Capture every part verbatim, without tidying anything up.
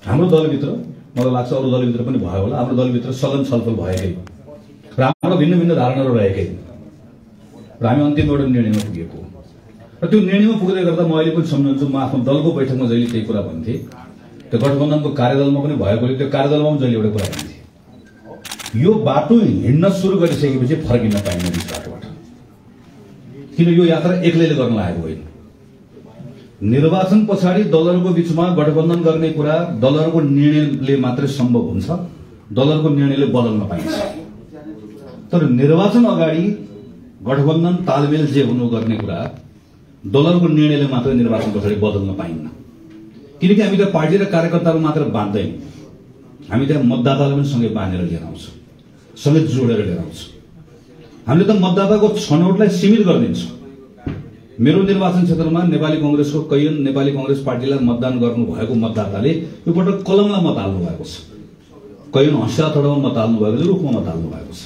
हाम्रो दलभित्र मलाई लाग्छ अरू दलभित्र पनि भयो होला, हाम्रो दलभित्र सलन छलफल भएकै र हाम्रो भिन्न भिन्न धारणाहरू रहेकै र हामी अन्तिम एउटा निर्णयमा पुगेको र त्यो निर्णयमा पुग्दै गर्दा म अहिले पनि सम्झन्छु, म आफ्नो दलको बैठकमा जहिले त्यही कुरा भन्थेँ, त्यो गठबन्धनको कार्यदलमा पनि भएकोले त्यो कार्यदलमा पनि जहिले एउटा कुरा भन्थेँ, यो बाटो हिँड्न सुरु गरिसकेपछि फर्किन पाइन्न यस बाटोबाट, किन यो यात्रा एक्लैले गर्न लागेको होइन। निर्वाचन पछाडि दलहरूको बीचमा गठबन्धन गर्ने कुरा दलहरूको निर्णयले मात्रै सम्भव हुन्छ, दलहरूको निर्णयले बदल्न पाइन्छ, तर निर्वाचन अगाडि गठबन्धन तालमेल जे हुनु गर्ने कुरा दलहरूको निर्णयले मात्रै निर्वाचन पछाडि बदल्न पाइन्न, किनकि हामी त पार्टी र कार्यकर्ताहरू मात्र बाँध्दैन, हामी त्यहाँ मतदातालाई पनि सँगै बाँधेर लिएर आउँछौँ, सँगै जोडेर लिएर आउँछौँ। हामीले त मतदाताको छनौटलाई सीमित गरिदिन्छौँ। मेरो निर्वाचन क्षेत्रमा नेपाली कांग्रेसको कैयन नेपाली कांग्रेस पार्टीलाई मतदान गर्नु भएको मतदाताले यो पटक कलममा मत हाल्नु भएको छ, कैयन हँसिया थोडामा मत हाल्नु भएको छ, रुखमा मत हाल्नु भएको छ।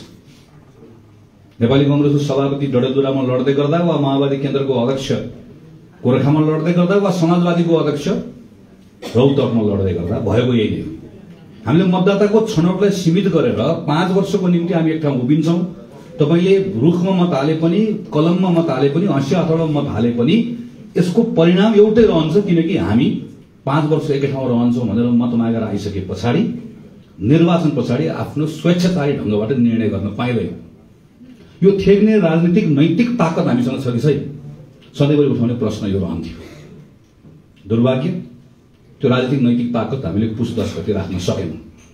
नेपाली कांग्रेसको सभापति डडेलधुरामा लड्दै गर्दा वा माओवादी केन्द्रको अध्यक्ष गोरखामा लड्दै गर्दा वा समाजवादीको अध्यक्ष रौतहटमा लड्दै गर्दा भएको यही नै हो। हामीले मतदाताको छनौटलाई सीमित गरेर पाँच वर्षको निम्ति हामी एक ठाउँ उभिन्छौँ। तपाईले रुखमा मत हाले पनि, कलममा मत हाले पनि, हँसिया अथवा मत हाले पनि यसको परिणाम एउटै रहन्छ, किनकि हामी पाँच वर्ष एकै ठाउँ रहन्छौँ भनेर मत मागेर आइसके पछाडि निर्वाचन पछाडि आफ्नो स्वेच्छाचारी ढंगबाट निर्णय गर्न पाइँदैन। यो थेग्ने राजनीतिक नैतिक ताकत हामीसँग छ कि छैन, सधैँभरि उठाउने प्रश्न यो रहन्थ्यो। दुर्भाग्य त्यो राजनीतिक नैतिक ताकत हामीले पुस दस गते राख्न सकेनौं।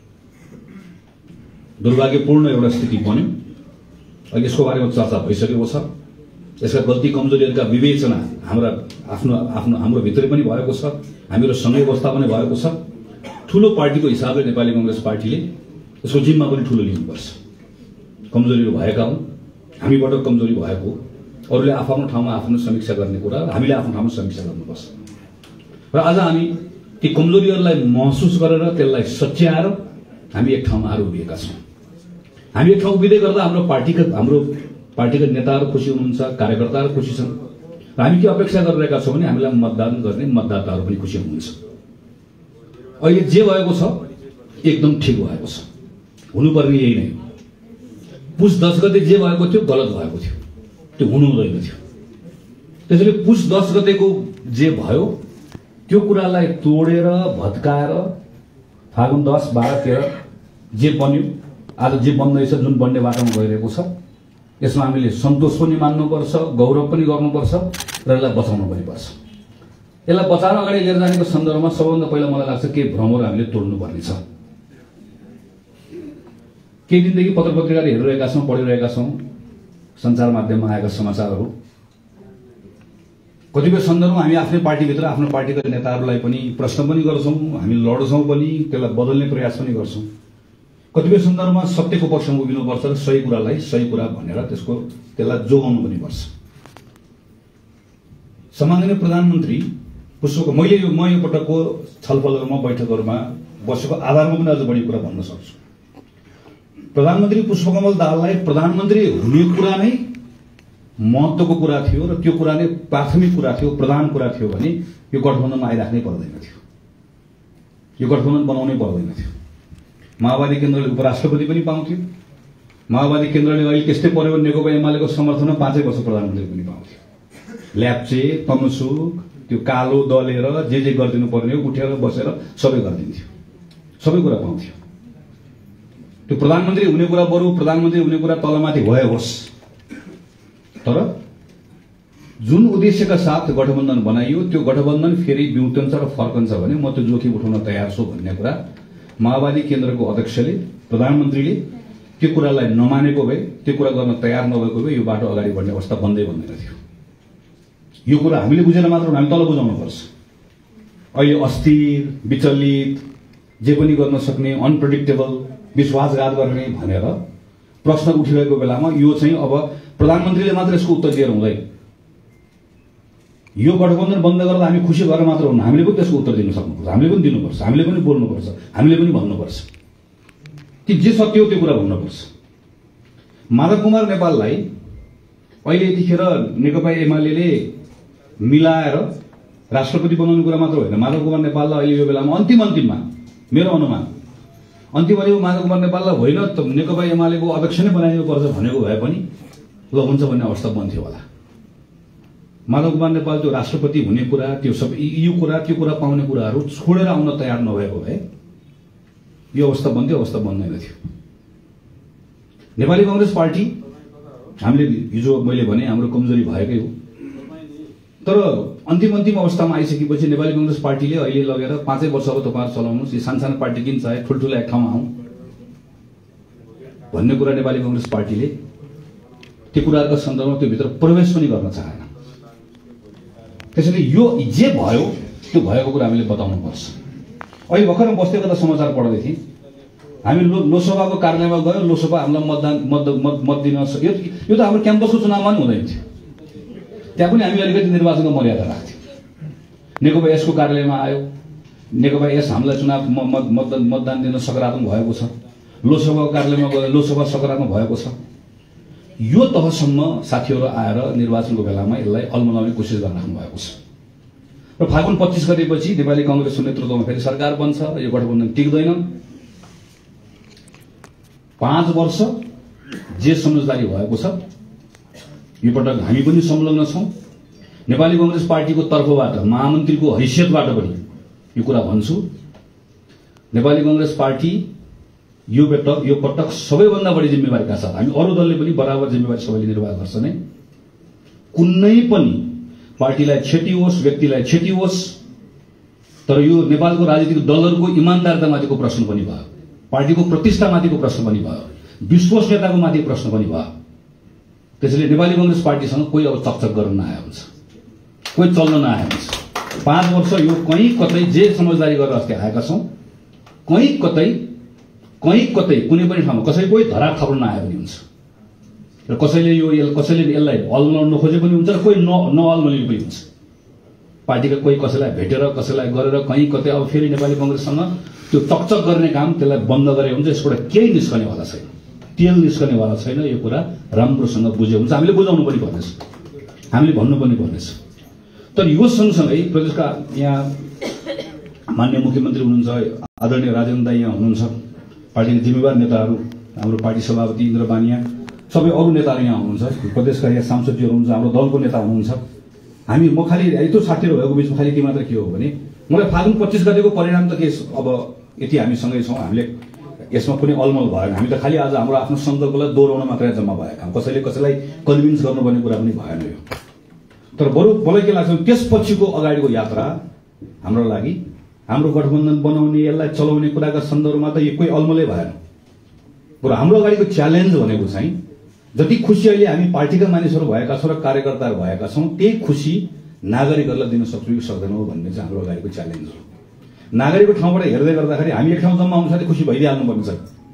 दुर्भाग्यपूर्ण एउटा स्थिति बन्यो। अहिले यसको बारेमा चर्चा भइसकेको छ। यसका गल्ती कमजोरीहरूका विवेचना हाम्रा आफ्नो आफ्नो हाम्रो भित्रै पनि भएको छ, हामीहरू सँगै अवस्था पनि भएको छ। ठूलो पार्टीको हिसाबले नेपाली कांग्रेस पार्टीले यसको जिम्मा पनि ठूलो लिनुपर्छ। कमजोरीहरू भएका हुन्, हामीबाट कमजोरी भएको, अरूले आफ्नो ठाउँमा आफ्नो समीक्षा गर्ने कुरा, हामीले आफ्नो ठाउँमा समीक्षा गर्नुपर्छ। र आज हामी ती कमजोरीहरूलाई महसुस गरेर त्यसलाई सच्याएर हामी एक ठाउँमा आएर उभिएका छौँ। हामी एक ठाउँ उभिँदै गर्दा हाम्रो पार्टीका हाम्रो पार्टीका नेताहरू खुसी हुनुहुन्छ, कार्यकर्ताहरू खुसी छन् र हामी के अपेक्षा गरिरहेका छौँ भने हामीलाई मतदान गर्ने मतदाताहरू पनि खुसी हुनुहुन्छ। अहिले जे भएको छ एकदम ठिक भएको छ, हुनुपर्ने यही नै। पुस दस गते जे भएको थियो गलत भएको थियो, त्यो हुनु हुँदैन थियो। त्यसैले पुस दस गतेको जे भयो त्यो कुरालाई तोडेर भत्काएर फागुन दस बाह्र तेह्र जे बन्यो, आज जे बन्दैछ, जुन बन्ने बाटोमा गइरहेको छ, यसमा हामीले सन्तोष पनि मान्नुपर्छ, गौरव पनि गर्नुपर्छ र यसलाई बचाउनु पनि पर्छ। यसलाई बचाएर अगाडि लिएर जानेको सन्दर्भमा सबभन्दा पहिला मलाई लाग्छ के भ्रमहरू हामीले तोड्नुपर्ने छ। केही दिनदेखि पत्र पत्रिकाले हेरिरहेका छौँ, पढिरहेका छौँ, सञ्चार माध्यममा आएका समाचारहरू। कतिपय सन्दर्भमा हामी आफ्नै पार्टीभित्र आफ्नो पार्टीका नेताहरूलाई पनि प्रश्न पनि गर्छौँ, हामी लड्छौँ पनि, त्यसलाई बदल्ने प्रयास पनि गर्छौँ। कतिपय सन्दर्भमा सत्यको पक्षमा उभिनुपर्छ र सही कुरालाई सही कुरा भनेर त्यसको त्यसलाई जोगाउनु पनि पर्छ। सम्माननीय प्रधानमन्त्री पुष्पक मैले यो म यो पटकको छलफलहरूमा बैठकहरूमा बसेको आधारमा पनि अझ बढी कुरा भन्न सक्छु। प्रधानमन्त्री पुष्पकमल दाहाललाई प्रधानमन्त्री हुने कुरा नै महत्त्वको कुरा थियो र त्यो कुरा नै प्राथमिक कुरा थियो, प्रधान कुरा थियो भने यो गठबन्धनमा आइराख्नै पर्दैन थियो, यो गठबन्धन बनाउनै पर्दैन थियो। माओवादी केन्द्रले उपराष्ट्रपति पनि पाउँथ्यो, माओवादी केन्द्रले अहिले त्यस्तै पर्यो भने नेकपा एमालेको समर्थनमा पाँचै वर्ष प्रधानमन्त्री पनि पाउँथ्यो। ल्याप्चे तमसुक त्यो कालो दलेर जे जे गरिदिनु पर्ने हो उठेर बसेर सबै गरिदिन्थ्यो, सबै कुरा पाउँथ्यो। त्यो प्रधानमन्त्री हुने कुरा बरु प्रधानमन्त्री हुने कुरा तलमाथि भए होस्, तर जुन उद्देश्यका साथ गठबन्धन बनाइयो त्यो गठबन्धन फेरि बिउतन्छ र फर्कन्छ भने म त्यो जोखिम उठाउन तयार छु भन्ने कुरा माओवादी केन्द्रको अध्यक्षले प्रधानमन्त्रीले त्यो कुरालाई नमानेको भए, त्यो कुरा गर्न तयार नभएको भए यो बाटो अगाडि बढ्ने अवस्था बन्दै बन्दैन थियो। यो कुरा हामीले बुझेर मात्र हामी तल बुझाउनुपर्छ। अहिले अस्थिर, विचलित, जे पनि गर्न सक्ने, अनप्रेडिक्टेबल, विश्वासघात गर्ने भनेर प्रश्न उठिरहेको बेलामा यो चाहिँ अब प्रधानमन्त्रीले मात्र यसको उत्तर दिएर हुँदैन। यो गठबन्धन बन्द गर्दा हामी खुसी भएर मात्र हुन्न, हामीले पनि त्यसको उत्तर दिन सक्नुपर्छ, हामीले पनि दिनुपर्छ, हामीले पनि बोल्नुपर्छ, हामीले पनि भन्नुपर्छ कि जे सत्य हो त्यो कुरा भन्नुपर्छ। माधव कुमार नेपाललाई अहिले यतिखेर नेकपा एमाले मिलाएर राष्ट्रपति बनाउने कुरा मात्र होइन, माधव कुमार नेपाललाई अहिले यो बेलामा अन्तिम अन्तिममा मेरो अनुमान अन्तिम भनेको माधव कुमार नेपाललाई होइन त नेकपा एमालेको अध्यक्ष नै बनाइनुपर्छ भनेको भए पनि ल हुन्छ भन्ने अवस्था बन्थ्यो होला। माधव कुमार नेपाल त्यो राष्ट्रपति हुने कुरा, त्यो सब यो कुरा त्यो कुरा पाउने कुराहरू छोडेर आउन तयार नभएको भए यो अवस्था बन्थ्यो, अवस्था बन्दैन थियो। नेपाली कांग्रेस पार्टी हामीले हिजो मैले भने हाम्रो कमजोरी भएकै हो, तर अन्तिम अन्तिम अवस्थामा आइसकेपछि नेपाली कांग्रेस पार्टीले अहिले लगेर पाँचै वर्ष अब तपाईहरु चलाउनुस्, यी सानसानो पार्टी किन चाहे ठुलठुला एक ठाउँमा आउँ भन्ने कुरा नेपाली कांग्रेस पार्टीले त्यो कुराहरुको सन्दर्भमा त्यो भित्र प्रवेश पनि गर्न चाहेन। त्यसैले यो जे भयो त्यो भएको कुरा हामीले बताउनु पर्छ। अहिले भर्खर बस्दैको त समाचार पढ्दै थिएँ, हामी लोकसभाको कार्यालयमा गयो, लोकसभा हामीलाई मतदान मत मत दिन सक्यो। यो त हाम्रो क्याम्पसको चुनावमा पनि हुँदैन थियो, त्यहाँ पनि हामी अलिकति निर्वाचनको मर्यादा राख्थ्यौँ। नेकपा यसको कार्यालयमा आयो, नेकपा यस हामीलाई चुनाव मतदान दिन सकारात्मक भएको छ। लोकसभाको कार्यालयमा गयो, लोकसभा सकारात्मक भएको छ। यो तहसम्म साथीहरू आएर निर्वाचनको बेलामा यसलाई अलमलाउने कोसिस गर्न राख्नु भएको छ र फागुन पच्चीस गतेपछि नेपाली कांग्रेसको नेतृत्वमा फेरि सरकार बन्छ, यो गठबन्धन टिक्दैन। पाँच वर्ष जे समझदारी भएको छ यो पटक हामी पनि संलग्न छौं। नेपाली कांग्रेस पार्टीको तर्फबाट महामन्त्रीको हैसियतबाट पनि यो कुरा भन्छु, नेपाली कांग्रेस पार्टी यो पटक यो पटक सबैभन्दा बढी जिम्मेवारीका साथ, हामी अरु दलले पनि बराबर जिम्मेवारी सबैले निर्वाह गर्छ नै। कुनै पनि पार्टीलाई क्षति होस्, व्यक्तिलाई क्षति होस्, तर यो नेपालको राजनीतिक दलहरूको इमानदारितामाथिको प्रश्न पनि भयो, पार्टीको प्रतिष्ठामाथिको प्रश्न पनि भयो, विश्वसनीयताको माथि प्रश्न पनि भयो। त्यसैले नेपाली कांग्रेस पार्टीसँग कोही अब चकचक गर्न नआए हुन्छ, कोही चल्न नआए हुन्छ। पाँच वर्ष यो कहीँ कतै जे समझदारी गरेर अस्ति आएका छौं, कहीँ कतै कहीँ कतै कुनै पनि ठाउँमा कसै कोही धराप थप्न नआए पनि हुन्छ र कसैले यो कसैले यसलाई अलमलाउन नखोजे पनि हुन्छ र कोही नअलमलिनु पनि हुन्छ। पार्टीका कोही कसैलाई भेटेर कसैलाई गरेर कहीँ कतै अब फेरि नेपाली कांग्रेससँग त्यो चकचक गर्ने काम, त्यसलाई बन्द गरे हुन्छ। यसबाट केही निस्कनेवाला छैन, तेल निस्कनेवाला छैन। यो कुरा राम्रोसँग बुझ्यो हुन्छ, हामीले बुझाउनु पनि पर्नेछ, हामीले भन्नु पनि पर्नेछ। तर यो सँगसँगै प्रदेशका यहाँ माननीय मुख्यमन्त्री हुनुहुन्छ, आदरणीय राजेन्द्र दाइ यहाँ हुनुहुन्छ, पार्टीका जिम्मेवार नेताहरू, हाम्रो पार्टी सभापति इन्द्र बानिया, सबै अरू नेताहरू यहाँ हुनुहुन्छ, प्रदेशका यहाँ सांसदजीहरू हुनुहुन्छ, हाम्रो दलको नेता हुनुहुन्छ। हामी म खालि यत्रो साथीहरू भएको बिचमा खालि के मात्र के हो भने मलाई फागुन पच्चीस गतेको परिणाम त के अब यति हामीसँगै छौँ, हामीले यसमा कुनै अलमल भएन। हामी त खालि आज हाम्रो आफ्नो सन्दर्भलाई दोहोऱ्याउन मात्रै जम्मा भएका, कसैले कसैलाई कन्भिन्स गर्नुपर्ने कुरा पनि भएन यो। तर बरु मलाई के लाग्छ त्यसपछिको अगाडिको यात्रा हाम्रो लागि, हाम्रो गठबन्धन बनाउने, यसलाई चलाउने कुराका सन्दर्भमा त यो कोही अलमलै भएन। बरु हाम्रो अगाडिको च्यालेन्ज भनेको चाहिँ जति खुसी अहिले हामी पार्टीका मानिसहरू भएका छौँ र कार्यकर्ताहरू भएका छौँ, त्यही खुसी नागरिकहरूलाई दिन सक्छौँ कि सक्दैनौँ भन्ने चाहिँ हाम्रो अगाडिको च्यालेन्ज हो। नागरिकको ठाउँबाट हेर्दै गर्दाखेरि हामी एक ठाउँ जम्मा आउनु साथै खुसी भइदिइहाल्नु पर्ने छ,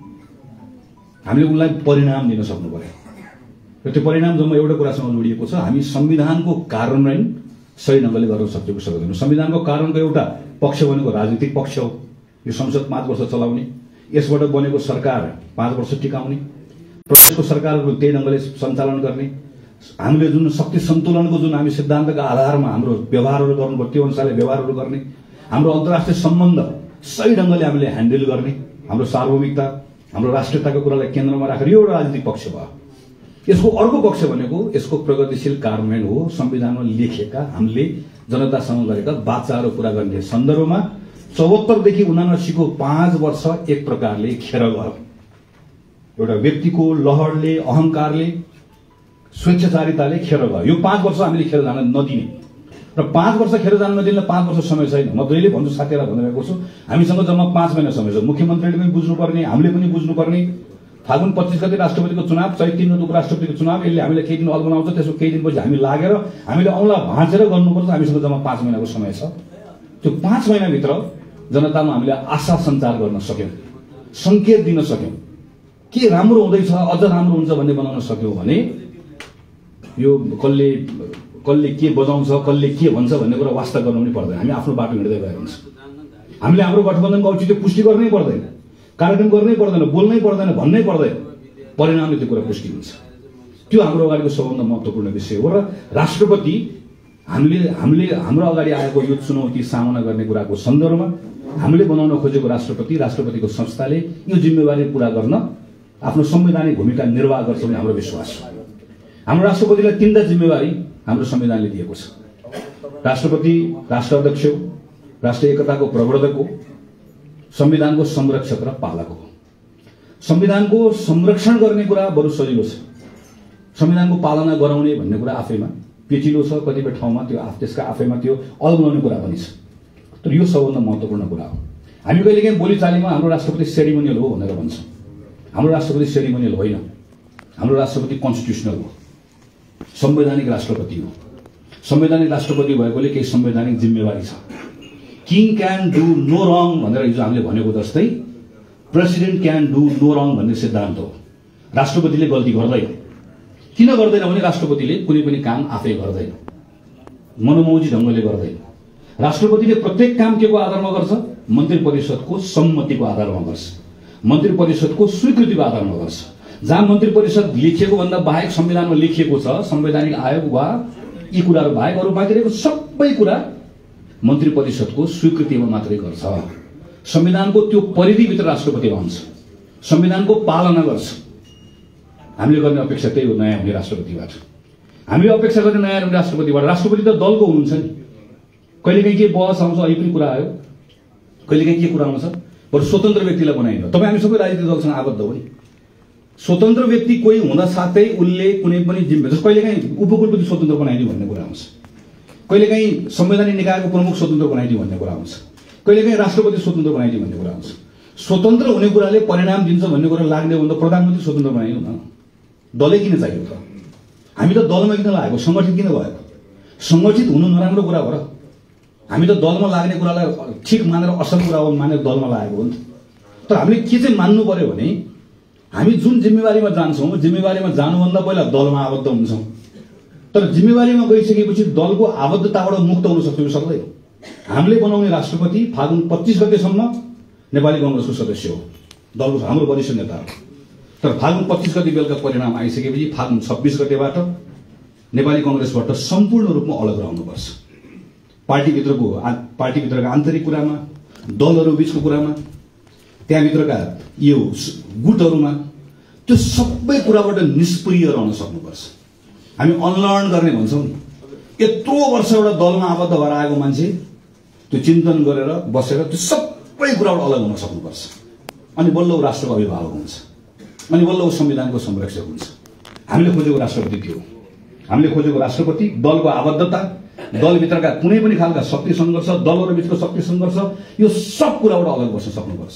हामीले उनलाई परिणाम दिन सक्नु पर्यो र त्यो परिणाम जम्मा एउटा कुरासँग जोडिएको छ, हामी संविधानको कार्यान्वयन सही ढंगले गर्न सक्छौँ कि सक्दैनौँ। संविधानको कारणको एउटा पक्ष भनेको राजनीतिक पक्ष हो, यो संसद पाँच वर्ष चलाउने, यसबाट बनेको सरकार पाँच वर्ष टिकाउने, प्रदेशको सरकारहरू त्यही ढंगले सञ्चालन गर्ने, हामीले जुन शक्ति सन्तुलनको जुन हामी सिद्धान्तका आधारमा हाम्रो व्यवहारहरू गर्नुपर्छ त्यो अनुसारले व्यवहारहरू गर्ने, हाम्रो अन्तर्राष्ट्रिय सम्बन्ध सही ढंगले हामीले ह्यान्डल गर्ने, हाम्रो सार्वभौमिकता हाम्रो राष्ट्रियताको कुरालाई केन्द्रमा राखेर यो एउटा राजनीतिक पक्ष भयो। यसको अर्को पक्ष भनेको यसको प्रगतिशील कार्यान्वयन हो, संविधानमा लेखिएका हामीले जनतासँग गरेका वाचाहरू पूरा गर्ने सन्दर्भमा चौहत्तर देखि उनासीको पाँच वर्ष एक प्रकारले खेर गयो। एउटा व्यक्तिको लहरले, अहंकारले, स्वेच्छाचारिताले खेर गयो। यो पाँच वर्ष हामीले खेर जान नदिने र पाँच वर्ष खेर जान नदिने पाँच वर्ष समय छैन। म जहिले भन्छु, साथीहरूलाई भनिरहेको छु, हामीसँग जम्मा पाँच महिना समय छ। मुख्यमन्त्रीले पनि बुझ्नुपर्ने, हामीले पनि बुझ्नुपर्ने, फागुन पच्चीस गते राष्ट्रपतिको चुनाव, चैत तीन गते उपराष्ट्रपतिको चुनाव, यसले हामीले केही दिन अलमलाउँछ, त्यसको केही दिनपछि हामी लागेर हामीले औँला भाँचेर गर्नुपर्छ। हामीसँग जम्मा पाँच महिनाको समय छ। त्यो पाँच महिनाभित्र जनतामा हामीले आशा सञ्चार गर्न सक्यौं, संकेत दिन सक्यौं, के राम्रो हुँदैछ, अझ राम्रो हुन्छ भन्ने बनाउन सक्यौं भने यो कसले कसले के बजाउँछ, कसले के भन्छ भन्ने कुरा वास्ता गर्नु पनि पर्दैन। हामी आफ्नो बाटो हिँड्दै गएको हुन्छ। हामीले हाम्रो गठबन्धनको औचित्य पुष्टि गर्नै पर्दैन, कार्यक्रम गर्नै पर्दैन, बोल्नै पर्दैन, भन्नै पर्दैन, परिणामले त्यो कुरा पुष्टि हुन्छ। त्यो हाम्रो अगाडिको सबभन्दा महत्त्वपूर्ण विषय हो र राष्ट्रपति हामीले हामीले हाम्रो अगाडि आएको यो चुनौती सामना गर्ने कुराको सन्दर्भमा हामीले बनाउन खोजेको राष्ट्रपति राष्ट्रपतिको संस्थाले यो जिम्मेवारी पूरा गर्न आफ्नो संवैधानिक भूमिका निर्वाह गर्छ भन्ने हाम्रो विश्वास छ। हाम्रो राष्ट्रपतिलाई तीनटा जिम्मेवारी हाम्रो संविधानले दिएको छ। राष्ट्रपति राष्ट्र अध्यक्ष हो, राष्ट्रिय एकताको प्रवर्धक हो, संविधानको संरक्षक र पालक हो। संविधानको संरक्षण गर्ने कुरा बरु सजिलो छ, संविधानको पालना गराउने भन्ने कुरा आफैमा पेचिलो छ। कतिपय ठाउँमा त्यो त्यसका आफैमा त्यो अल्मलाउने कुरा पनि छ, तर यो सबभन्दा महत्त्वपूर्ण कुरा हो। हामी कहिलेकाहीँ बोलीचालीमा हाम्रो राष्ट्रपति सेरिमोनियल हो भनेर भन्छौँ। हाम्रो राष्ट्रपति सेरिमोनियल होइन, हाम्रो राष्ट्रपति कन्स्टिट्युसनल हो, संवैधानिक राष्ट्रपति हो। संवैधानिक राष्ट्रपति भएकोले केही संवैधानिक जिम्मेवारी छ। King can do no wrong भनेर हिजो हामीले भनेको जस्तै president can do no wrong भन्ने सिद्धान्त हो। राष्ट्रपतिले गल्ती गर्दैन। किन गर्दैन भने राष्ट्रपतिले कुनै पनि काम आफै गर्दैन, मनोमौजी ढङ्गले गर्दैन। राष्ट्रपतिले प्रत्येक काम के को आधारमा गर्छ? मन्त्री परिषदको सम्मतिको आधारमा गर्छ, मन्त्री परिषदको स्वीकृतिको आधारमा गर्छ। जहाँ मन्त्री परिषद लेखिएको भन्दा बाहेक संविधानमा लेखिएको छ, संवैधानिक आयोग वा यी कुराहरू बाहेक अरू बाँकी रहेको सबै कुरा मन्त्री परिषदको स्वीकृतिमा मात्रै गर्छ। संविधानको त्यो परिधिभित्र राष्ट्रपति रहन्छ, संविधानको पालना गर्छ। हामीले गर्ने अपेक्षा त्यही हो नयाँ हुने राष्ट्रपतिबाट। हामीले अपेक्षा गर्ने नयाँ हुने राष्ट्रपतिबाट। राष्ट्रपति त दलको हुनुहुन्छ नि, कहिलेकाहीँ के बहस आउँछ, अहिले पनि कुरा आयो, कहिलेकाहीँ के कुरा आउँछ, बरु स्वतन्त्र व्यक्तिलाई बनाइदिनु। तपाईँ हामी सबै राजनीतिक दलसँग आबद्ध हो नि। स्वतन्त्र व्यक्ति कोही हुँदा साथै उसले कुनै पनि जिम्मेवारी, कहिलेकाहीँ उपकुलपति स्वतन्त्र बनाइदिनु भन्ने कुरा आउँछ, कहिलेकाहीँ संवैधानिक निकायको प्रमुख स्वतन्त्र बनाइदिनु भन्ने कुरा आउँछ, कहिलेकाहीँ राष्ट्रपति स्वतन्त्र बनाइदिनु भन्ने कुरा आउँछ। स्वतन्त्र हुने कुराले परिणाम दिन्छ भन्ने कुरा लाग्ने हो भने त प्रधानमन्त्री स्वतन्त्र बनाइदिनु न। दलै किन चाहियो त? हामी त दलमा किन लागेको, सङ्गठित किन भएको? सङ्गठित हुनु नराम्रो कुरा हो र? हामी त दलमा लाग्ने कुरालाई ठिक मानेर असल कुरा हो मानेर दलमा लागेको हो नि त। तर हामीले के चाहिँ मान्नु पर्यो भने हामी जुन जिम्मेवारीमा जान्छौँ, जिम्मेवारीमा जानुभन्दा पहिला दलमा आबद्ध हुन्छौँ। तर जिम्मेवारीमा गइसकेपछि दलको आबद्धताबाट मुक्त हुन सक्छौँ कि सक्दैन? हामीले बनाउने राष्ट्रपति फागुन पच्चिस गतेसम्म नेपाली कङ्ग्रेसको सदस्य हो, दलको हाम्रो वरिष्ठ नेता हो। तर फागुन पच्चिस गते बेलुका परिणाम आइसकेपछि फागुन छब्बिस गतेबाट नेपाली कङ्ग्रेसबाट सम्पूर्ण रूपमा अलग रहनुपर्छ। पार्टीभित्रको पार्टीभित्रका आन्तरिक कुरामा, दलहरू बीचको कुरामा, त्यहाँभित्रका यो गुटहरूमा, त्यो सबै कुराबाट निष्क्रिय रहन सक्नुपर्छ। हामी अनलर्न गर्ने भन्छौँ नि, यत्रो वर्ष एउटा दलमा आबद्ध भएर आएको मान्छे त्यो चिन्तन गरेर बसेर त्यो सबै कुराबाट अलग हुन सक्नुपर्छ। अनि बल्ल ऊ राष्ट्रको अभिभावक हुन्छ, अनि बल्ल ऊ संविधानको संरक्षक हुन्छ। हामीले खोजेको राष्ट्रपति त्यो हो। हामीले खोजेको राष्ट्रपति दलको आबद्धता, दलभित्रका कुनै पनि खालका शक्ति सङ्घर्ष, दलहरू बिचको शक्ति सङ्घर्ष, यो सब कुराबाट अलग बस्न सक्नुपर्छ।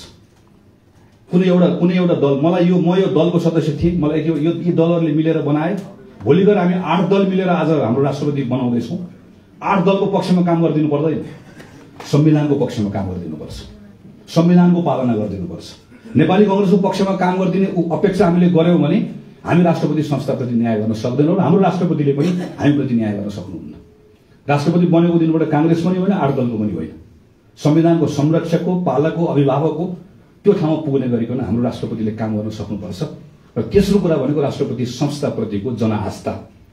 कुनै एउटा कुनै एउटा दल, मलाई यो म यो दलको सदस्य थिएँ, मलाई यो यी दलहरूले मिलेर बनाए, भोलि गएर हामी आठ दल मिलेर आज हाम्रो राष्ट्रपति बनाउँदैछौँ। आठ दलको पक्षमा काम गरिदिनु पर्दैन, संविधानको पक्षमा काम गरिदिनुपर्छ, संविधानको पालना गरिदिनुपर्छ। नेपाली कङ्ग्रेसको पक्षमा काम गरिदिने अपेक्षा हामीले गऱ्यौँ भने हामी राष्ट्रपति संस्थाप्रति न्याय गर्न सक्दैनौँ, हाम्रो राष्ट्रपतिले पनि हामीप्रति न्याय गर्न सक्नुहुन्न। राष्ट्रपति बनेको दिनबाट काङ्ग्रेस पनि होइन, आठ दलको पनि होइन, संविधानको संरक्षक हो, पालक हो, अभिभावक हो। त्यो ठाउँमा पुग्ने गरिकन हाम्रो राष्ट्रपतिले काम गर्न सक्नुपर्छ। र तेस्रो कुरा भनेको राष्ट्रपति संस्थाप्रतिको जनआस्था।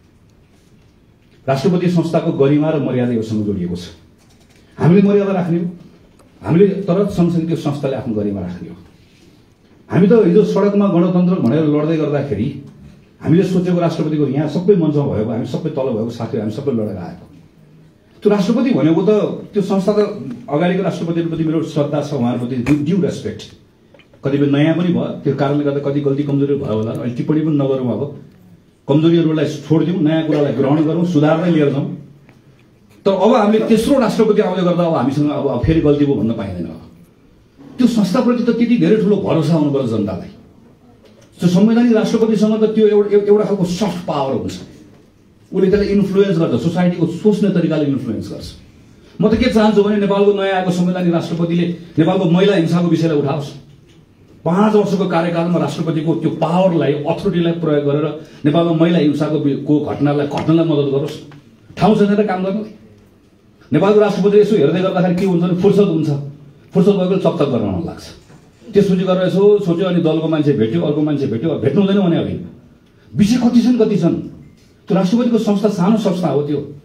राष्ट्रपति संस्थाको गरिमा र मर्यादा योसँग जोडिएको छ। हामीले मर्यादा राख्ने हो, हामीले तर सँगसँगै त्यो संस्थाले आफ्नो गरिमा राख्ने हो। हामी त हिजो सडकमा गणतन्त्र भनेर लड्दै गर्दाखेरि हामीले सोचेको राष्ट्रपतिको यहाँ सबै मञ्चमा भएको, हामी सबै तल भएको साथीहरू हामी सबै लडेर आएको। त्यो राष्ट्रपति भनेको त त्यो संस्था त अगाडिको राष्ट्रपतिप्रति मेरो श्रद्धा छ, उहाँहरूप्रति ड्यू रेस्पेक्ट। कतिपय नयाँ पनि भयो, त्यो कारणले गर्दा कति गल्ती कमजोरी भयो होला, अहिले टिप्पणी पनि नगरौँ। अब कमजोरीहरूलाई छोडिदिउँ, नयाँ कुरालाई ग्रहण गरौँ, सुधार्दै लिएर जाउँ। तर अब हामीले तेस्रो राष्ट्रपति आउँदै गर्दा अब हामीसँग अब फेरि गल्ती भयो भन्न पाइँदैन। अब त्यो संस्थाप्रति त त्यति धेरै ठुलो भरोसा हुनुपर्छ जनतालाई। त्यो संवैधानिक राष्ट्रपतिसँग त त्यो एउटा एउटा खालको सफ्ट पावर हुन्छ, उसले त्यसलाई इन्फ्लुएन्स गर्छ, सोसाइटीको सोच्ने तरिकाले इन्फ्लुएन्स गर्छ। म त के चाहन्छु भने नेपालको नयाँ आएको संवैधानिक राष्ट्रपतिले नेपालको महिला हिंसाको विषयलाई उठाओस्। पाँच वर्षको कार्यकालमा राष्ट्रपतिको त्यो पावरलाई, अथोरिटीलाई प्रयोग गरेर नेपालमा महिला हिंसाको को घटनालाई घट्नलाई मद्दत गरोस्। ठाउँ छैन र काम गर्नु। नेपालको राष्ट्रपति यसो हेर्दै गर्दाखेरि के हुन्छ भने फुर्सद हुन्छ, फुर्सद भएको चकचक गर्न मन लाग्छ। त्यसपछि गरेर यसो सोच्यो, अनि दलको मान्छे भेट्यो, अर्को मान्छे भेट्यो, भेट्नु हुँदैन भने अघि विषय कति छन् कति छन्। त्यो राष्ट्रपतिको संस्था सानो संस्था हो, त्यो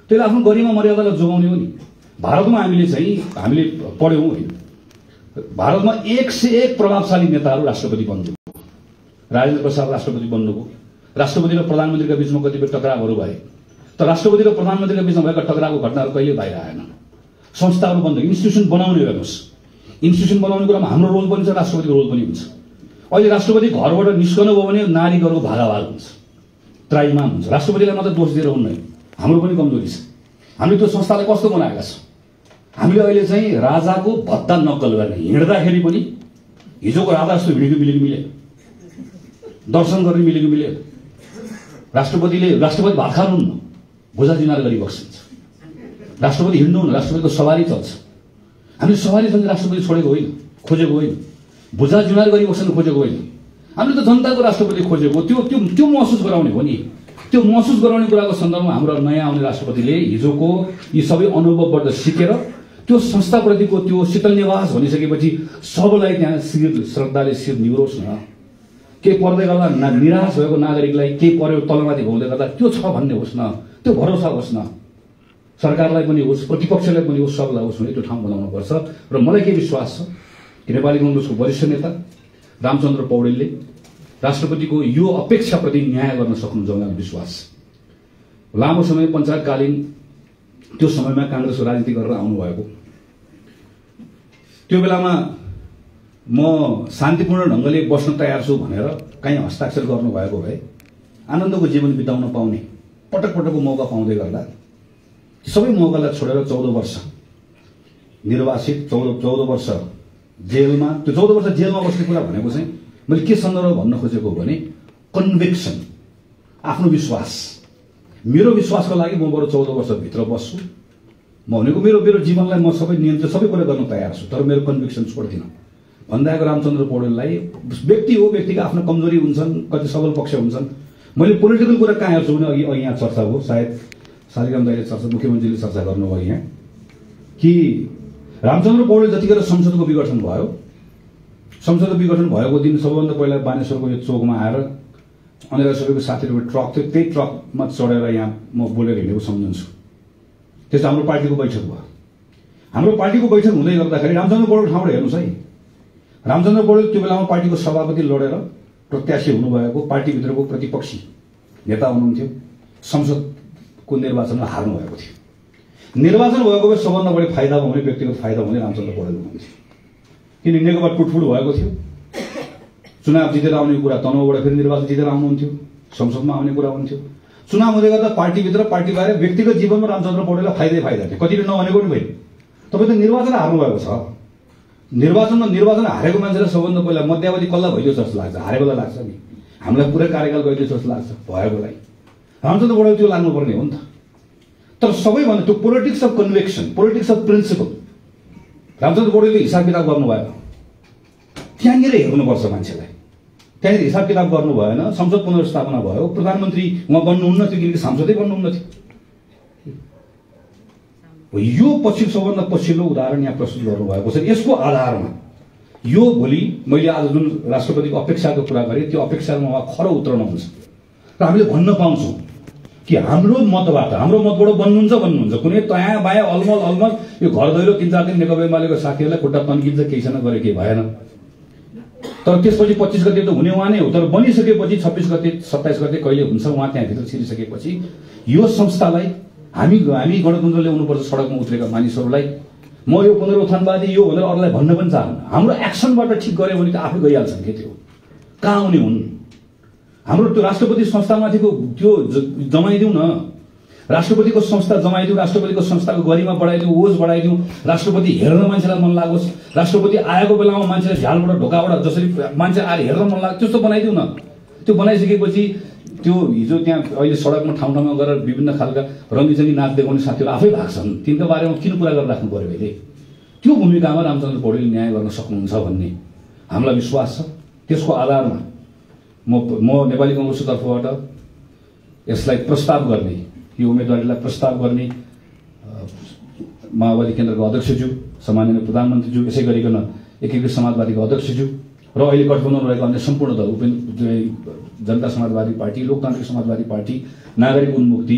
त्यसले आफ्नो गरिमा मर्यादालाई जोगाउने हो नि। भारतमा हामीले चाहिँ हामीले पढ्यौँ होइन, भारतमा एक सय एक प्रभावशाली नेताहरू राष्ट्रपति बन्नुभयो। राजेन्द्र प्रसाद राष्ट्रपति बन्नुभयो। राष्ट्रपति र प्रधानमन्त्रीका बीचमा कतिपय टकरावहरू भए, तर राष्ट्रपति र प्रधानमन्त्रीका बीचमा भएका टकरावको घटनाहरू कहिले बाहिर आएन। संस्थाहरू बन्द, इन्स्टिट्युसन बनाउने हेर्नुहोस्, इन्स्टिट्युसन बनाउने कुरामा हाम्रो रोल पनि छ, राष्ट्रपतिको रोल पनि हुन्छ। अहिले राष्ट्रपति घरबाट निस्कनु भयो भने नारीहरूको भागाभाग हुन्छ, त्राइमान हुन्छ। राष्ट्रपतिलाई मात्र दोष दिएर हुन्न, हाम्रो पनि कमजोरी छ। हामीले त्यो संस्थालाई कस्तो बनाएका छौँ? हामीले अहिले चाहिँ राजाको भत्ता नक्कल गर्ने, हिँड्दाखेरि पनि हिजोको राजा जस्तो हिँडेको मिलेको मिले, दर्शन गर्ने मिलेको मिले। राष्ट्रपतिले राष्ट्रपति भात खानुहुन्न, भुजा जुनार गरी बस्नुहुन्छ। राष्ट्रपति हिँड्नुहुन्न, राष्ट्रपतिको सवारी चल्छ। हामीले सवारी चल्ने राष्ट्रपति छोडेको होइन, खोजेको होइन, भुजा जुनार गरी बस्न खोजेको होइन। हामीले त जनताको राष्ट्रपति खोजेको, त्यो त्यो त्यो महसुस गराउने हो नि। त्यो महसुस गराउने कुराको सन्दर्भमा हाम्रो नयाँ आउने राष्ट्रपतिले हिजोको यी सबै अनुभवबाट सिकेर त्यो संस्थाप्रतिको त्यो शीतल निवास भनिसकेपछि सबलाई त्यहाँ शिर श्रद्धाले शिर निहुरोस् न। के पर्दै गर्दा निराश भएको नागरिकलाई के पर्यो तलमाथि घुम्दै गर्दा त्यो छ भन्ने होस् न, त्यो भरोसा होस् न। सरकारलाई पनि होस्, प्रतिपक्षलाई पनि होस्, सबलाई होस् भने त्यो ठाउँ बनाउनुपर्छ। र मलाई के विश्वास छ कि नेपाली कांग्रेसको वरिष्ठ नेता रामचन्द्र पौडेलले राष्ट्रपतिको यो अपेक्षाप्रति न्याय गर्न सक्नुहुन्छ मलाई विश्वास छ। लामो समय पञ्चायतकालीन त्यो समयमा कांग्रेसको राजनीति गरेर आउनुभएको, त्यो बेलामा म शान्तिपूर्ण ढंगले बस्न तयार छु भनेर कहीँ हस्ताक्षर गर्नुभएको भए आनन्दको जीवन बिताउन पाउने पटक पटकको मौका पाउँदै गर्दा सबै मौकालाई छोडेर चौध वर्ष निर्वासित, चौध चौध वर्ष जेलमा, त्यो चौध वर्ष जेलमा बस्ने कुरा भनेको चाहिँ मैले के सन्दर्भ भन्न खोजेको भने कन्भिक्सन, आफ्नो विश्वास। मेरो विश्वासको लागि म बरु चौध वर्षभित्र बस्छु। म भनेको मेरो मेरो जीवनलाई म सबै नियन्त्रण सबै कुरा गर्न तयार छु, तर मेरो कन्भिक्सन छोड्दिनँ भन्दाको रामचन्द्र पौडेललाई व्यक्ति हो, व्यक्तिका आफ्नो कमजोरी हुन्छन्, कति सबल पक्ष हुन्छन्। मैले पोलिटिकल कुरा कहाँ हेर्छु भने अघि अघि यहाँ चर्चा हो, सायद शालिग्राम दाइले चर्चा, मुख्यमन्त्रीले चर्चा गर्नुभयो यहाँ कि रामचन्द्र पौडेल जतिखेर संसदको विघटन भयो, संसदको विघटन भएको दिन सबैभन्दा पहिला बानेश्वरको यो चोकमा आएर अनेरा सबैको साथीहरूको ट्रक थियो, त्यही ट्रकमा चढेर यहाँ म बोलेर हिँडेको सम्झन्छु। त्यस हाम्रो पार्टीको बैठक भयो। हाम्रो पार्टीको बैठक हुँदै गर्दाखेरि रामचन्द्र पौडेल ठाउँबाट हेर्नुहोस् है, रामचन्द्र पौडेल त्यो बेलामा पार्टीको सभापति लडेर प्रत्याशी हुनुभएको पार्टीभित्रको प्रतिपक्षी नेता हुनुहुन्थ्यो। संसदको निर्वाचनमा हार्नु भएको थियो। निर्वाचन भएको भए सबभन्दा बढी फाइदा भयो भने व्यक्तिगत फाइदा हुने रामचन्द्र पौडेल हुनुहुन्थ्यो, किन नेकपा टुटफुट भएको थियो। चुनाव जितेर आउने कुरा तनहुँबाट फेरि निर्वाचन जितेर आउनुहुन्थ्यो, संसदमा आउने कुरा हुन्थ्यो। चुनाव हुँदै गर्दा पार्टीभित्र पार्टी बाहिर व्यक्तिगत जीवनमा रामचन्द्र पौडेललाई फाइदै फाइदा थियो, कतिले नभनेको पनि भयो। तपाईँ त निर्वाचन हार्नु भएको छ, निर्वाचनमा निर्वाचन हारेको मान्छेलाई सबभन्दा पहिला मध्यावधि कसलाई भइदियो जस्तो लाग्छ, हारेकोलाई लाग्छ नि, हामीलाई पुरै कार्यकाल गइदियो जस्तो लाग्छ भएकोलाई। रामचन्द्र पौडेल त्यो लाग्नुपर्ने हो नि त। तर सबैभन्दा त्यो politics of conviction, politics of principle Ramchandra पौडेलले हिसाब किताब गर्नु भएन। त्यहाँनिर हेर्नुपर्छ मान्छेलाई, त्यहाँनिर हिसाब किताब गर्नु भएन। संसद पुनर्स्थापना भयो, प्रधानमन्त्री उहाँ बन्नुहुन्न थियो किनकि सांसदै बन्नुहुन्न थियो। यो पछि सबभन्दा पछिल्लो उदाहरण यहाँ प्रस्तुत गर्नुभएको छ। यसको आधारमा यो भोलि मैले आज जुन राष्ट्रपतिको अपेक्षाको कुरा गरेँ त्यो अपेक्षामा उहाँ खरो उत्रन हुन्छ र हामीले भन्न पाउँछौँ कि हाम्रो मतबाट, हाम्रो मतबाट बन्नुहुन्छ बन्नुहुन्छ कुनै तयाँ बायाँ अलमल अलमल यो घर दैलो तिन चार दिन नेकपा एमालेको साथीहरूलाई खुट्टा तन्किन्छ, केही छैन गरे केही भएन। तर त्यसपछि पच्चिस गते त हुने उहाँ नै हो, तर बनिसकेपछि छब्बिस गते सत्ताइस गते कहिले हुन्छ उहाँ त्यहाँभित्र छिरिसकेपछि यो संस्थालाई हामी हामी गणतन्त्र ल्याउनुपर्छ। सडकमा उत्रेका मानिसहरूलाई म यो पुनरुत्थानवादी यो भनेर अरूलाई भन्न पनि चाहन्न। हाम्रो एक्सनबाट ठिक गऱ्यो भने त आफै गइहाल्छन् के त्यो कहाँ आउने हुन्। हाम्रो त्यो राष्ट्रपति संस्थामाथिको त्यो जमाइदिउँ न, राष्ट्रपतिको संस्था जमाइदिउँ, राष्ट्रपतिको संस्थाको गरिमा बढाइदिउँ, ओज बढाइदिउँ, राष्ट्रपति हेर्न मान्छेलाई मन लागोस्, राष्ट्रपति आएको बेलामा मान्छेले झ्यालबाट ढोकाबाट जसरी मान्छे आएर हेर्न मन लाग्छ त्यस्तो बनाइदिउँ न। त्यो बनाइसकेपछि त्यो हिजो त्यहाँ अहिले सडकमा ठाउँ ठाउँमा गएर विभिन्न खालका रङ्गीचङ्गी नाच देखाउने साथीहरू आफै भाग्छन्, तिनका बारेमा किन कुरा गरेर राख्नु पर्यो अहिले। त्यो भूमिकामा रामचन्द्र पौडेल न्याय गर्न सक्नुहुन्छ भन्ने हामीलाई विश्वास छ। त्यसको आधारमा म म नेपाली कांग्रेसको तर्फबाट यसलाई प्रस्ताव गर्ने, यो उम्मेदवारीलाई प्रस्ताव गर्ने माओवादी केन्द्रको अध्यक्षज्यू, सम्माननीय प्रधानमन्त्रीज्यू, यसै गरिकन एकीकृत समाजवादीको अध्यक्षज्यू र अहिले गठबन्धनमा रहेका अन्य सम्पूर्ण दल, उपेन्द्र जनता समाजवादी पार्टी, लोकतान्त्रिक समाजवादी पार्टी, नागरिक उन्मुक्ति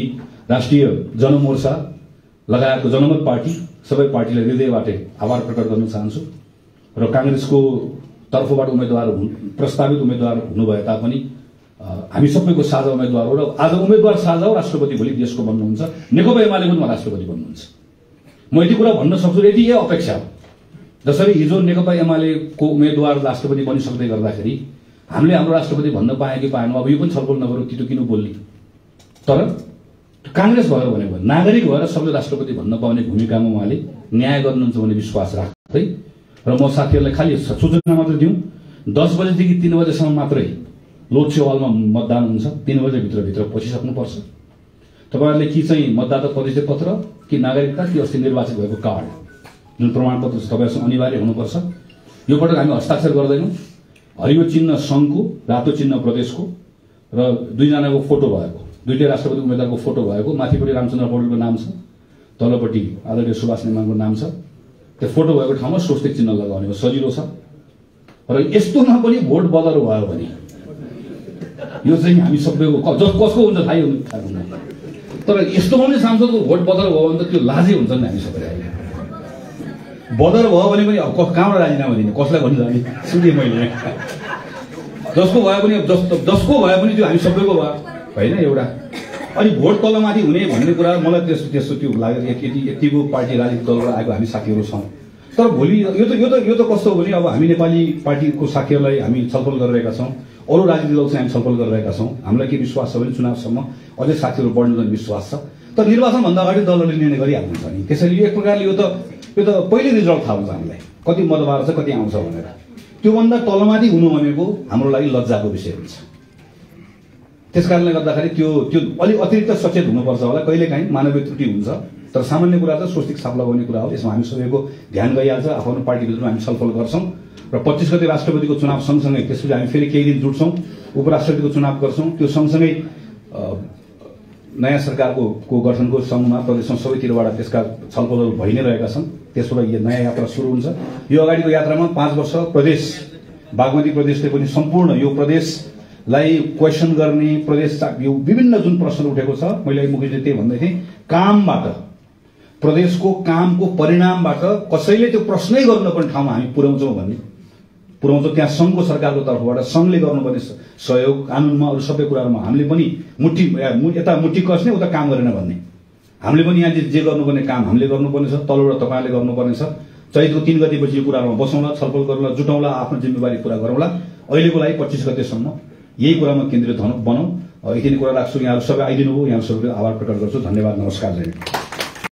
राष्ट्रिय जनमोर्चा लगायतको जनमत पार्टी सबै पार्टीलाई हृदयबाटै आभार प्रकट गर्न चाहन्छु र कांग्रेसको तर्फबाट उम्मेदवार प्रस्तावित उम्मेदवार हुनुभए तापनि हामी सबैको साझा उम्मेदवार हो र आज उम्मेदवार साझा हो, राष्ट्रपति भोलि देशको बन्नुहुन्छ, नेकपा एमाले पनि राष्ट्रपति बन्नुहुन्छ। म यति कुरा भन्न सक्छु, यति यही अपेक्षा हो। जसरी हिजो नेकपा एमालेको उम्मेदवार राष्ट्रपति बनिसक्दै गर्दाखेरि हामीले हाम्रो राष्ट्रपति भन्न पाए कि पाएनौँ, अब यो पनि छलफल नगरौँ, तितो किन बोल्ने। तर कांग्रेस भएर भनेको नागरिक भएर सबले राष्ट्रपति भन्न पाउने भूमिकामा उहाँले न्याय गर्नुहुन्छ भन्ने विश्वास राख्दै र म साथीहरूलाई खालि सूचना मात्र दिउँ, दस बजेदेखि तीन बजेसम्म मात्रै लोकसेवा हलमा मतदान हुन्छ। तीन बजे भित्र भित्र पसिसक्नुपर्छ। तपाईँहरूले कि चाहिँ मतदाता परिचय पत्र कि नागरिकता कि अस्ति निर्वाचित भएको कार्ड जुन प्रमाणपत्र छ तपाईँसँग अनिवार्य हुनुपर्छ। यो पटक हामी हस्ताक्षर गर्दैनौँ। हरियो चिन्ह सङ्घको, रातो चिन्ह प्रदेशको र दुईजनाको फोटो भएको, दुईटै राष्ट्रपति उम्मेदवारको फोटो भएको, माथिपट्टि रामचन्द्र पौडेलको नाम छ, तलपट्टि आदरणीय सुभाष नेमाङको नाम छ। त्यो फोटो भएको ठाउँमा स्वस्तिक चिन्ह लगाउने हो, सजिलो छ। र यस्तोमा पनि भोट बदर भयो भने यो चाहिँ हामी सबैको कसको हुन्छ थाहै हुँदैन। तर यस्तोमा पनि सांसदको भोट बदर भयो भने त त्यो लाजै हुन्छ नि। हामी सबैलाई बदर भयो भने पनि अब कहाँबाट राजीनामा दिने, कसलाई भन्नु जाने सुने मैले। जसको भए पनि जसको भए पनि त्यो हामी सबैको भयो होइन एउटा। अनि भोट तलमाथि हुने भन्ने कुरा मलाई त्यस्तो त्यस्तो त्यो लाग्यो। यति यतिको पार्टी राजनीतिक दलबाट आएको हामी साथीहरू छौँ। तर भोलि यो त यो त यो त कस्तो हो भने अब हामी नेपाली पार्टीको साथीहरूलाई हामी छलफल गरिरहेका छौँ, अरू राजनीतिक दल चाहिँ हामी छलफल गरिरहेका छौँ। हामीलाई के विश्वास छ भने चुनावसम्म अझै साथीहरू बढ्नु जाने विश्वास छ। तर निर्वाचनभन्दा अगाडि दलहरूले निर्णय गरिहाल्नुहुन्छ नि। त्यसैले एक प्रकारले यो त यो त पहिले रिजल्ट थाहा हुन्छ हामीलाई कति मतदार छ कति आउँछ भनेर। त्योभन्दा तलमाथि हुनु भनेको हाम्रो लागि लज्जाको विषय हुन्छ। त्यस कारणले गर्दाखेरि त्यो त्यो अलिक अतिरिक्त सचेत हुनुपर्छ होला। कहिलेकाहीँ मानवीय त्रुटि हुन्छ, तर सामान्य कुरा त स्वस्तिक छाप लगाउने कुरा हो। यसमा हामी सबैको ध्यान गइहाल्छ। आफ्नो पार्टीभित्रमा हामी छलफल गर्छौँ र पच्चिस गते राष्ट्रपतिको चुनाव सँगसँगै त्यसपछि हामी फेरि केही दिन जुट्छौँ, उपराष्ट्रपतिको चुनाव गर्छौँ। त्यो सँगसँगै नयाँ सरकारको को गठनको सङ्घमा प्रदेशमा सबैतिरबाट त्यसका छलफलहरू भइ नै रहेका छन्। त्यसबाट यो नयाँ यात्रा सुरु हुन्छ। यो अगाडिको यात्रामा पाँच वर्ष प्रदेश बागमती प्रदेशले पनि सम्पूर्ण यो प्रदेशलाई क्वेसन गर्ने, प्रदेश यो विभिन्न जुन प्रश्न उठेको छ, मैले मुकेशले त्यही भन्दै थिएँ, कामबाट प्रदेशको कामको परिणामबाट कसैले त्यो प्रश्नै गर्नु नपर्ने ठाउँमा हामी पुर्याउँछौँ भन्ने पुर्याउँछौँ। त्यहाँ सङ्घको सरकारको तर्फबाट सङ्घले गर्नुपर्ने सहयोग कानुनमा अरू सबै कुराहरूमा हामीले पनि मुठी यता मुठी कस्ने उता काम गरेन भन्ने। हामीले पनि यहाँ जे गर्नुपर्ने काम हामीले गर्नुपर्ने छ, तलबाट तपाईँहरूले गर्नुपर्ने छ। चैतको तीन गतेपछि यो कुराहरूमा बसौँला, छलफल गरौँला, जुटौँला, आफ्नो जिम्मेवारी पुरा गरौँला। अहिलेको लागि पच्चिस गतेसम्म यही कुरामा केन्द्रित बनाऊ। यति नै कुरा राख्छु। यहाँहरू सबै आइदिनु भयो, यहाँ सबैले आभार प्रकट गर्छु। धन्यवाद, नमस्कार।